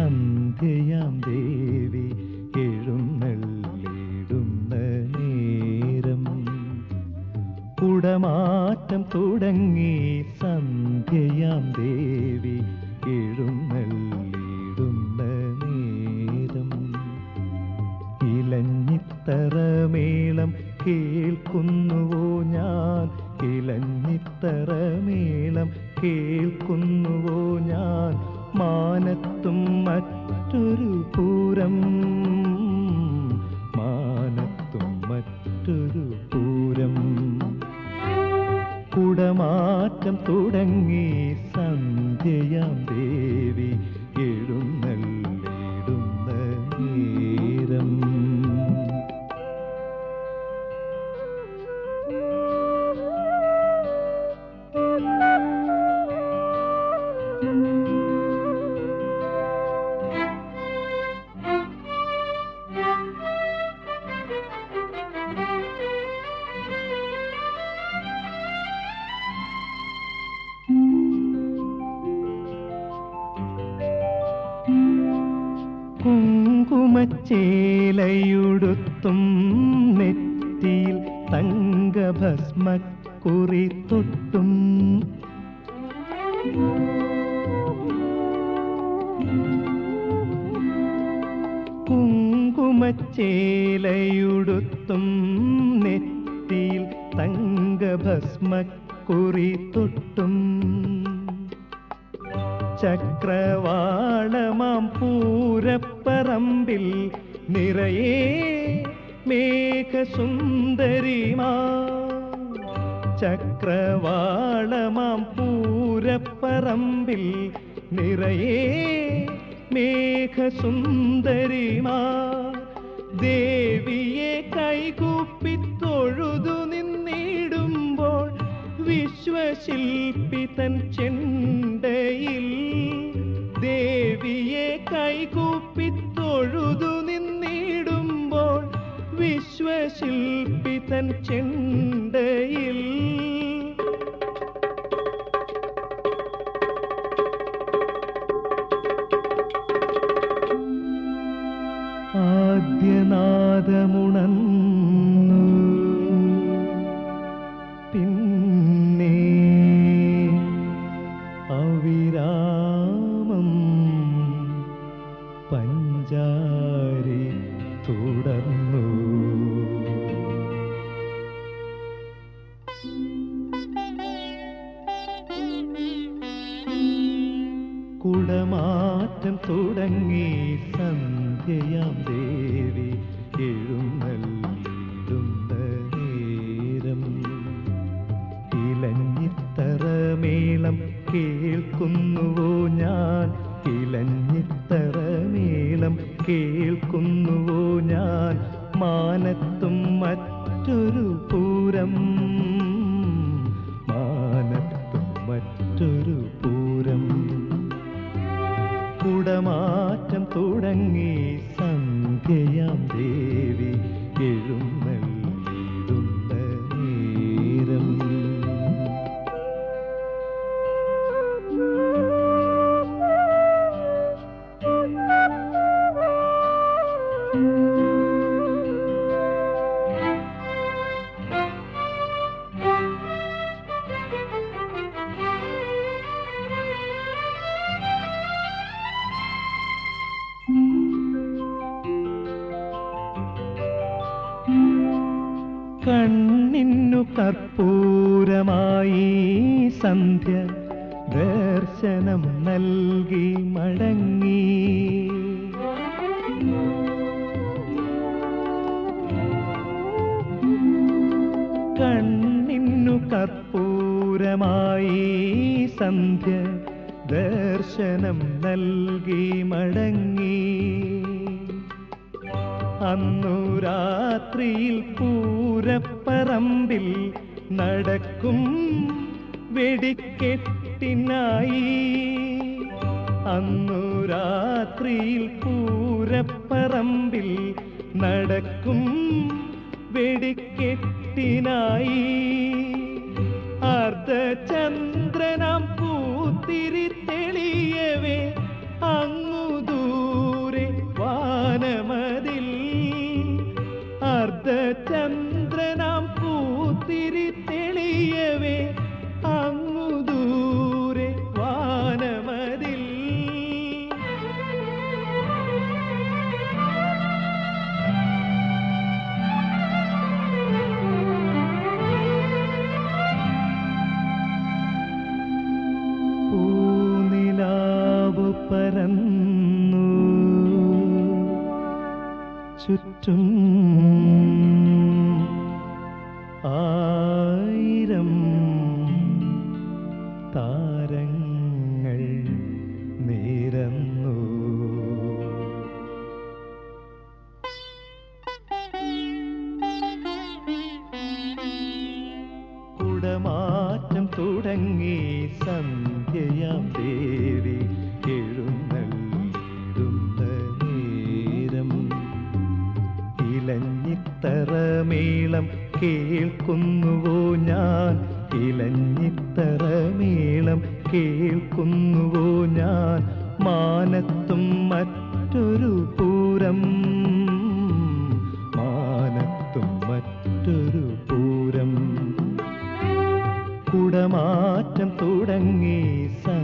സന്ധ്യയാം ദേവി എഴുന്നള്ളിടുന്ന നേരം കുടമാറ്റം തുടങ്ങി സന്ധ്യയാം ദേവി എഴുന്നള്ളിടുന്ന നേരം ഇലഞ്ഞിത്തറമേളം കേൾക്കുന്നുവോ ഞാൻ ഇലഞ്ഞിത്തറമേളം കേൾക്കുന്നുവോ ഞാൻ മാനത്തും മറ്റൊരു പൂരം മാനത്തും മറ്റൊരു പൂരം കുടമാറ്റം തുടങ്ങി സന്ധ്യയാം ദേവി എഴുന്നള്ളിടുന്ന നേരം കുങ്കുമച്ചേലയുടുത്തും നെറ്റിയിൽ തങ്കഭസ്മക്കുറി തൊട്ടും കുങ്കുമച്ചേലയുടുത്തും നെറ്റിയിൽ തങ്കഭസ്മക്കുറി തൊട്ടും ചക്രവാളമാം പൂരപ്പറമ്പിൽ നിറയെ മേഘസുന്ദരിമാ ചക്രവാളമാം പൂരപ്പറമ്പിൽ നിറയെ മേഘസുന്ദരിമാ ദേവിയെ കൈകൂപ്പി തൊഴുതു നിന്നിടുമ്പോൾ വിശ്വശില്പി തൻ ചെണ്ടയിൽ ദേവിയെ കൈകൂപ്പി തൊഴുതു നിന്നിടുമ്പോൾ വിശ്വശില്പി തൻ ചെണ്ടയിൽ ആദ്യനാദമുണർന്നു പിന്നെ അവിരാമം പഞ്ചാരി തുടർന്നു കുടമാറ്റം തുടങ്ങി സന്ധ്യയാം ദേവി എഴുന്നള്ളിടുന്ന നേരം ഇലഞ്ഞിത്തറമേളം കേൾക്കുന്നുവോ ഞാൻ ഇലഞ്ഞിത്തറമേളം കേൾക്കുന്നുവോ ഞാൻ മാനത്തും മറ്റൊരു പൂരം മാനത്തും മറ്റൊരു പൂരം കുടമാറ്റം തുടങ്ങി സന്ധ്യയാം ദേവി എഴുന്നള്ളിടുന്ന നേരം കണ്ണിന്നു കർപ്പൂരമായി സന്ധ്യ ദർശനം നൽകി മടങ്ങി കണ്ണിന്നു കർപ്പൂരമായി സന്ധ്യ ദർശനം നൽകി മടങ്ങി അന്നു രാത്രിയിൽ പൂരപ്പറമ്പിൽ നടക്കും വെടിക്കെട്ടിനായി അന്നു രാത്രിയിൽ പൂരപ്പറമ്പിൽ നടക്കും വെടിക്കെട്ടിനായി അർദ്ധചന്ദ്രനാം പൂത്തിരി തെളിയവേ അങ്ങു ചുറ്റും ആയിരം താരങ്ങൾ നിരന്നു. കുടമാറ്റം തുടങ്ങി സന്ധ്യയാം ദേവി എഴുന്നള്ളിടുന്ന നേരം ഇലഞ്ഞിത്തറമേളം കേൾക്കുന്നുവോ ഞാൻ, ഇലഞ്ഞിത്തറമേളം കേൾക്കുന്നുവോ ഞാൻ, മാനത്തും മറ്റൊരു പൂരം, മാനത്തും മറ്റൊരു പൂരം. കുടമാറ്റം തുടങ്ങി